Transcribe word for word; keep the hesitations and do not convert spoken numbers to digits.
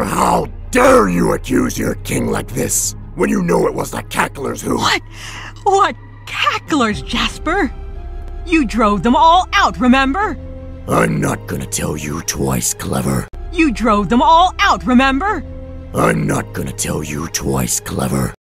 How dare you accuse your king like this, when you know it was the cacklers who— What? What cacklers, Jasper? You drove them all out, remember? I'm not gonna tell you twice, Clever. You drove them all out, remember? I'm not gonna tell you twice, Clever.